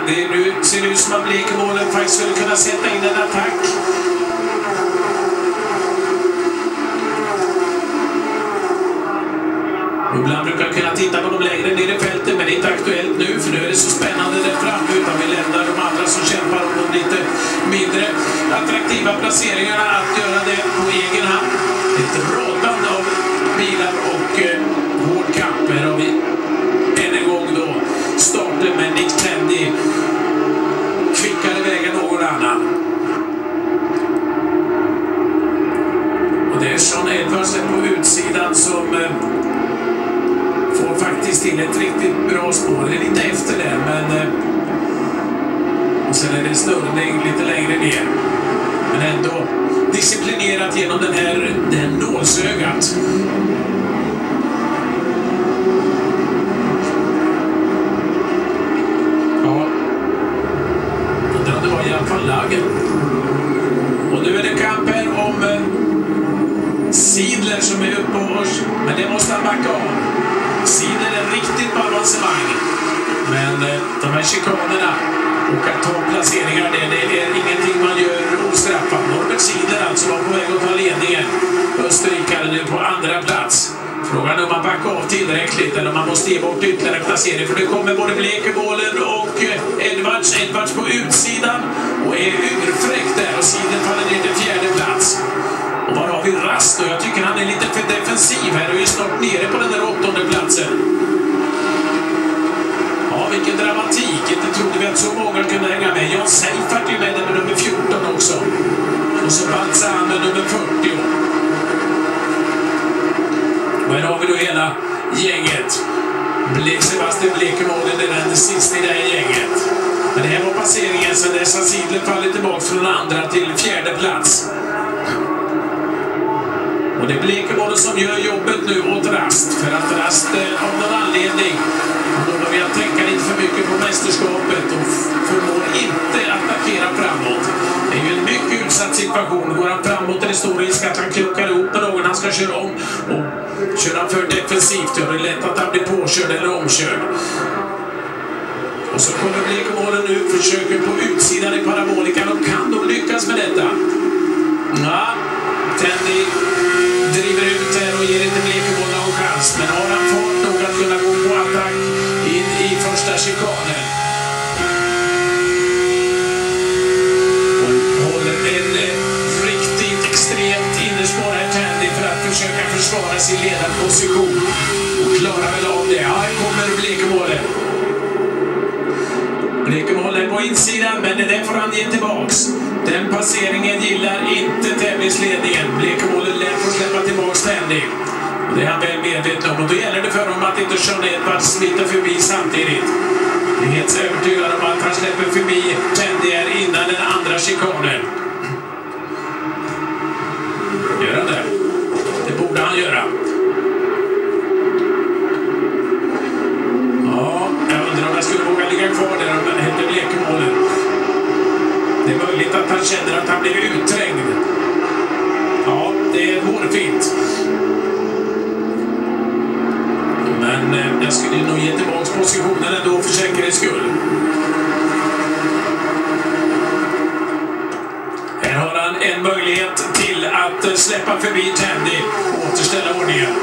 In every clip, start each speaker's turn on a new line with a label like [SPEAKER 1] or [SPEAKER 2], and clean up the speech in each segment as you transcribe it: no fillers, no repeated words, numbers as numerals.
[SPEAKER 1] Nu ser det ut som att Blekemålen faktiskt skulle kunna sätta in en attack. Ibland brukar jag kunna titta på de längre ner i fältet, men det är inte aktuellt nu för nu är det så spännande där framme, utan vi lämnar de andra som kämpar om de lite mindre attraktiva placeringarna att göra det på egen hand. Ett rådande av bilar och hård kamp. Här har vi än en gång då starten med Nick Tandy kvickar iväg än någon annan. Och det är Sean Edwards på utsidan som får faktiskt till ett riktigt bra spår. Det är lite efter det, men och sen är det snurrning lite längre ner. Men ändå disciplinerat genom den nålsögat. Ja, det var i alla fall lagen. Och nu är det kamp här om Sidler som är uppe på oss, men det måste han backa av. Sidler är riktigt på avancemang, men de här chikanerna och att ta placeringar det är ingenting man gör ostraffat. Norbert Sidler alltså var på väg att ta ledningen. Österrikare nu på andra plats. Frågan är om man backar av tillräckligt eller om man måste ge bort ytterligare placering, för det kommer både Blekemålen och Edwards på utsidan och är urfräck där, och Sidler faller ner till fjärde plats. Och var har vi Rast då? Jag tycker han är lite för defensiv här och är snart nere på den där 8:e platsen. Ja, vilken dramatik. Inte trodde vi att så många kunde hänga med. Jan Seifert är med med nummer 14 också. Och så Balsa han med nummer 40. Och här har vi då hela gänget. Sebastian Blekemålen är den sista i det här gänget. Men det här var passeringen, så dessa Sidler faller tillbaka från andra till fjärde plats. Och det är Blekemålen som gör jobbet nu åt Rast. För att Rast av någon anledning, då börjar jag tänka lite för mycket på mästerskapet och förmår inte attackera framåt. Det är ju en mycket utsatt situation. Går han framåt är det stor risk att han kluckar ihop med någon han ska köra om. Och kör han för defensivt, då är det lätt att han blir påkörd eller omkörd. Och så kommer Blekemålen nu, försöker på utsidan i parabolikan, och kan de lyckas med detta? Ja, Tandy driver ut här och ger inte Blekemålen någon chans, men har han fått nog att kunna gå på attack in i första chikanen. Och håller en riktigt extremt innerspår här Tandy för att försöka försvara sin ledarposition, och klarar väl av det. Ja, här kommer Blekemålen. Blekemålen på insidan, men det får han ge tillbaks. Den passeringen gillar inte tävlingsledningen. Blekemålen lär få släppa tillbaks Tandy. Och det är han väl medveten om. Och då gäller det för honom att inte Sean Edwards smiter förbi samtidigt. Jag är helt övertygad om att han släpper förbi Tandy här innan den andra chikanen. Gör han det? Det borde han göra. Ja, jag undrar om jag skulle våga ligga kvar där om det heter Blekemålen. Det är möjligt att han känner att han blir utträngd. Ja, det är hårfint. Men jag skulle nog ge tillbaka positionen ändå för säkerhets skull. Här har han en möjlighet till att släppa förbi Tandy och återställa ordningen.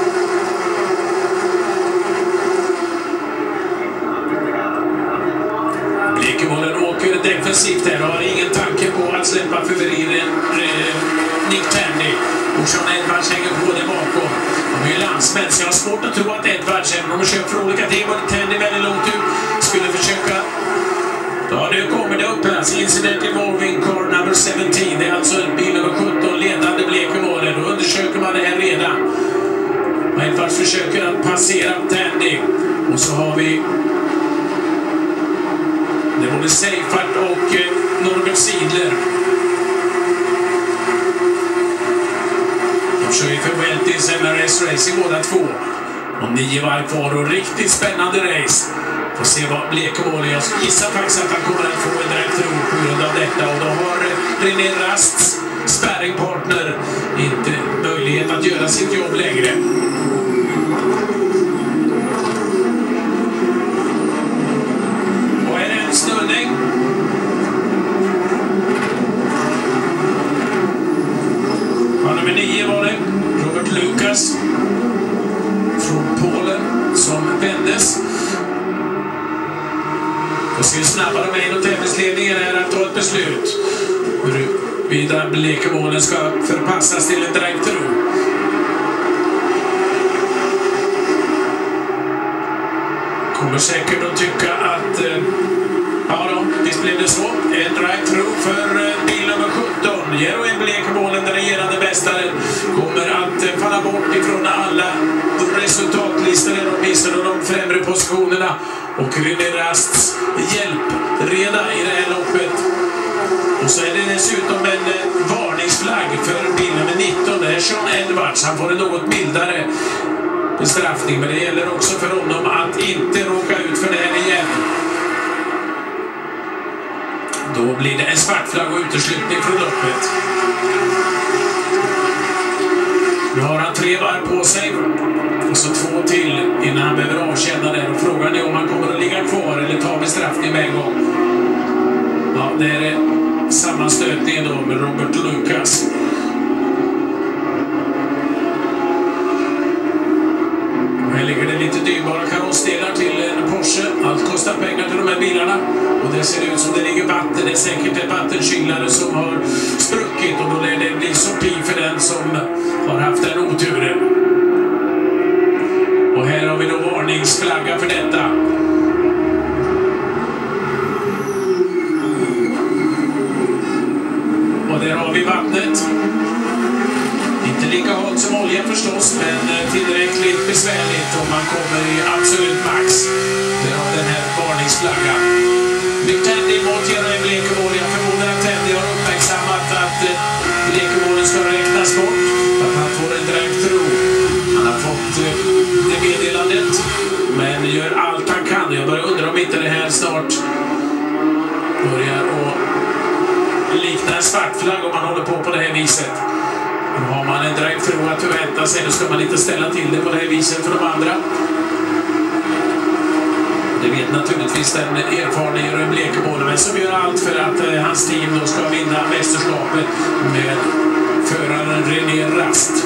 [SPEAKER 1] Blekemålen åker defensivt här och har ingen tanke på att släppa förbi Nick Tandy. Och Sean Edwards hänger på det bakom. De är ju landsmän, så jag har svårt att tro att Edwards, även om de kör för olika team och Tandy väldigt långt ut, skulle försöka. Ja, nu kommer det upp här. Incident involving car number 17. Det är alltså bil nummer 17, ledande Blekemålen. Då undersöker man det här redan. Och Edwards försöker att passera Tandy. Och så har vi det är både Seifert och Norbert Sidler. De kör ju för Weltis MRS Racing båda två. Och 9 varv kvar och riktigt spännande race. Får se vad Blekemålen. Jag gissar faktiskt att han kommer att få en direktion på grund av detta. Och då har René Rasts sparringpartner inte möjlighet att göra sitt jobb längre. Och är det en snurr Då ser vi snabbare med in och tävlingsledningen är att ta ett beslut. Huruvida Blekemålen ska förpassas till en drive-thru. Kommer säkert att tycka att ja då, visst blev det så. En drive-thru för bil nummer 17. Jeroen Blekemålen, den regerande mästaren, kommer att falla bort ifrån alla resultatlistor, åtminstone de främre positionerna. Och René Rasts hjälp redan i det här loppet. Och så är det dessutom en varningsflagg för bil nummer 19. Det är Sean Edwards. Han får en något mildare bestraffning, men det gäller också för honom att inte råka ut för det här igen. Då blir det en svart flagg och uteslutning från loppet. Nu har han 3 varv på sig. Och så 2 till innan han behöver avkänna det. Och frågan är om han kommer att ligga kvar eller ta bestraffning med en gång. Ja, det är sammanstötningen då med Robert Lucas. Och här ligger det lite dyrbara karossdelar till en Porsche. Allt kostar pengar till de här bilarna. Och det ser ut som det ligger vatten. Det är säkert ett vattenkylare som har spruckit. Och då lär det bli sopi för den som har haft den oturen. Och här har vi då varningsflagga för detta. Och där har vi vattnet. Inte lika halt som olja förstås, men tillräckligt besvärligt om man kommer i absolut max. Det har den här varningsflaggan. Mycket Tandy mot Jeroen Blekemål. Jag förmodar att Tandy har uppmärksammat att Blekemålen ska räknas bort. Att han får en drive-thru. Han har fått det meddelandet, men gör allt han kan. Jag börjar undra om inte det här snart börjar att likna en svart flagg om man håller på det här viset. Och har man en drive-thru att förvänta sig, då ska man inte ställa till det på det här viset för de andra. Det vet naturligtvis den erfarna Jeroen Blekemål, men som gör allt för att hans team då ska vinna mästerskapet med föraren René Rast.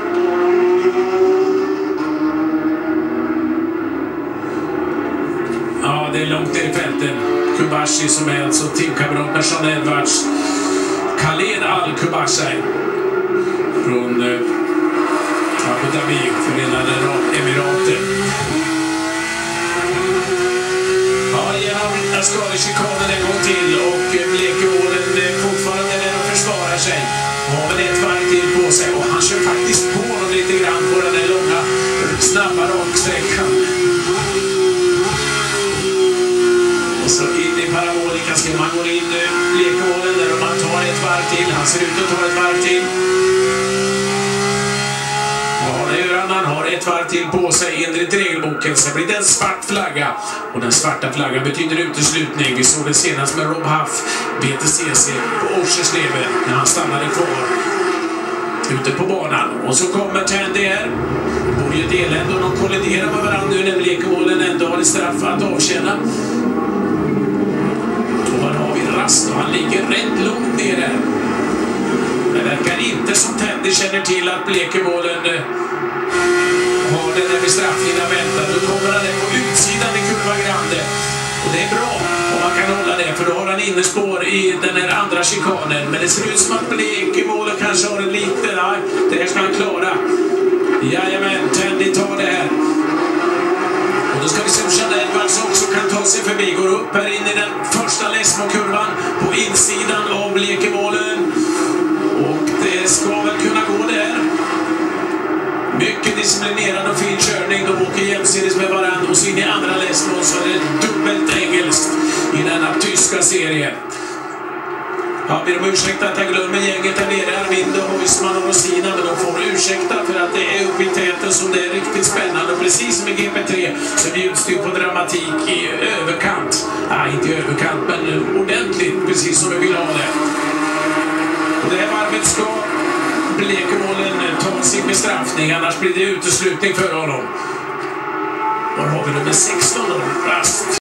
[SPEAKER 1] Ja, det är långt ner i fälten. Kubashi som är alltså teamkamrat med Sean Edwards. Khaled Al-Kubashi från Abu Dhabi, Förenade Emiraten. Ja, genom Ascari-chikanen en gång till och Blekemålen fortfarande där och försvarar sig. Har väl ett varv till på sig och han kör faktiskt på honom lite grann på den där långa, snabba raksträckan. Och så in i parabolika ska man gå in Blekemålen där och man tar ett varv till. Han ser ut att ta ett varv till. Ja, det gör han. Han har ett varv till på sig enligt regelboken. Sen blir det en svart flagga. Och den svarta flaggan betyder uteslutning. Vi såg det senast med Rob Huff, BTCC på Orsersleve när han stannade kvar ute på banan. Och så kommer Tandy här. Bor ju ett elände och de kolliderar med varandra nu när Blekemålen ändå har ett straff att avtjäna. Och här har vi Rast och han ligger rätt långt nere. Det verkar inte som Tandy känner till att Blekemålen har den där bestraffningen väntar. Då kommer han på utsidan i kurva Grande. Och det är bra om man kan hålla det, för då har han innespår i den här andra chikanen. Men det ser ut som att Blekemålen kanske har en liten. Nej, det här ska han klara. Jajamän, Tandy tar det här. Och då ska vi se om Sean Edwards också kan ta sig förbi. Går upp här in i den första Lesmo-kurvan på insidan av Blekemålen. Och det ska väl kunna gå där. Mycket disciplinerad och fin körning. De åker jämsides med varandra och så in i andra Lesmo så är det dubbelt engelskt i denna tyska serien. Ja, ber om ursäkta att jag glömmer gänget där nere. Arvindo, Huisman och Rosina. Men de får ursäkta för att det är uppe i täten som det är riktigt spännande. Och precis som i GP3 så bjuds det på dramatik i överkant. Nej, inte i överkant, men ordentligt. Precis som vi vill ha det. Och det här varvet ska Blekemålen ta sin bestraffning. Annars blir det uteslutning för honom. Var har vi nummer 16 då? Rast.